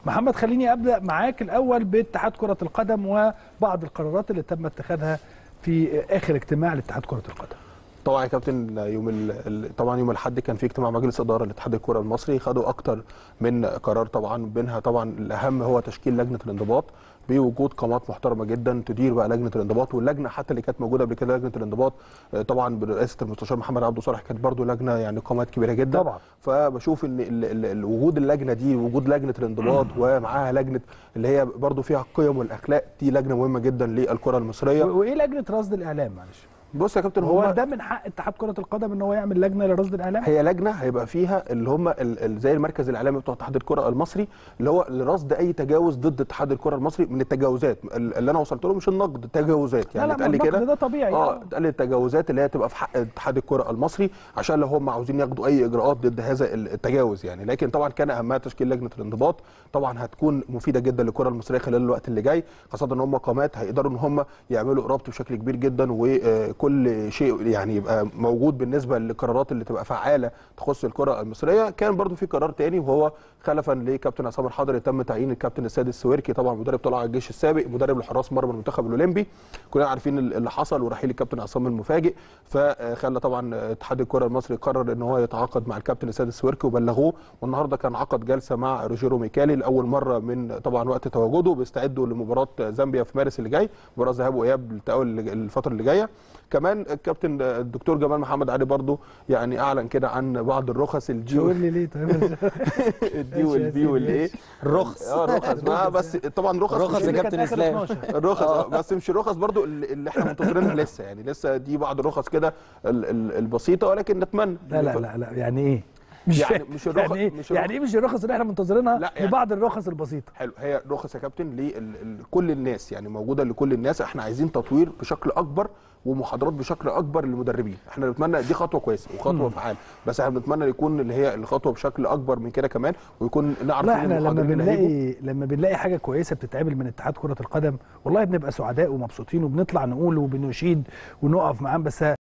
محمد خليني ابدا معاك الاول باتحاد كره القدم وبعض القرارات اللي تم اتخاذها في اخر اجتماع لاتحاد كره القدم. طبعا يا كابتن طبعا يوم الاحد كان في اجتماع مجلس اداره لاتحاد الكره المصري، خدوا اكتر من قرار طبعا، منها طبعا الاهم هو تشكيل لجنه الانضباط بوجود قامات محترمه جدا تدير بقى لجنه الانضباط، واللجنه حتى اللي كانت موجوده قبل كده لجنه الانضباط طبعا برئاسه المستشار محمد عبده صالح كانت برضو لجنه يعني قامات كبيره جدا طبعا. فبشوف ان وجود اللجنه دي، وجود لجنه الانضباط ومعاها لجنه اللي هي برضو فيها القيم والاخلاق، دي لجنه مهمه جدا للكره المصريه. وايه لجنه رصد الاعلام؟ معلش بص يا كابتن، هو ده من حق اتحاد كره القدم ان هو يعمل لجنه لرصد الاعلام؟ هي لجنه هيبقى فيها اللي هم زي المركز الاعلامي بتوع اتحاد الكره المصري، اللي هو لرصد اي تجاوز ضد اتحاد الكره المصري من التجاوزات اللي انا وصلت له، مش النقد، تجاوزات يعني اتقال لي كده، ده طبيعي. اتقال لي التجاوزات اللي هي تبقى في حق اتحاد الكره المصري عشان لو هم عاوزين ياخدوا اي اجراءات ضد هذا التجاوز يعني. لكن طبعا كان اهمها تشكيل لجنه الانضباط، طبعا هتكون مفيده جدا للكره المصريه خلال الوقت اللي جاي، خاصه ان هم قامات هيقدروا ان هم يعملوا ربط بشكل كبير جدا، وكل شيء يعني يبقى موجود بالنسبه للقرارات اللي تبقى فعاله تخص الكره المصريه. كان برضو في قرار تاني وهو خلفا لكابتن عصام الحضري، تم تعيين الكابتن السيد السويركي، طبعا مدرب طلائع الجيش السابق، مدرب لحراس مرمى المنتخب الاولمبي. كلنا عارفين اللي حصل ورحيل الكابتن عصام المفاجئ، فخلى طبعا اتحاد الكره المصري قرر ان هو يتعاقد مع الكابتن السيد السويركي وبلغوه، والنهارده كان عقد جلسه مع روجيرو ميكالي لاول مره من طبعا وقت تواجده، بيستعدوا لمباراه زامبيا في مارس اللي جاي، مباراه ذهاب واياب للتاهل الفتره اللي جايه. كمان الكابتن الدكتور جمال محمد علي برضو يعني اعلن كده عن بعض الرخص الجي قول لي ليه طيب الدي والبي والايه الرخص رخص بقى، بس طبعا رخص يا كابتن اسلام، الرخص بس مش الرخص برضو اللي احنا منتظرينها لسه يعني، لسه دي بعض الرخص كده البسيطه، ولكن نتمنى. لا يعني ايه؟ مش يعني مش الرخص، يعني ايه مش الرخص اللي احنا منتظرينها؟ لا يعني لبعض الرخص البسيطه. حلو، هي رخص يا كابتن لكل الناس يعني، موجوده لكل الناس. احنا عايزين تطوير بشكل اكبر ومحاضرات بشكل اكبر للمدربين، احنا بنتمنى دي خطوه كويسه وخطوه فعاله، بس احنا بنتمنى يكون اللي هي الخطوه بشكل اكبر من كده كمان، ويكون نعرف لا احنا لما بنلاقي حاجه كويسه بتتعمل من اتحاد كره القدم والله بنبقى سعداء ومبسوطين، وبنطلع نقول وبنشيد ونقف معاهم. بس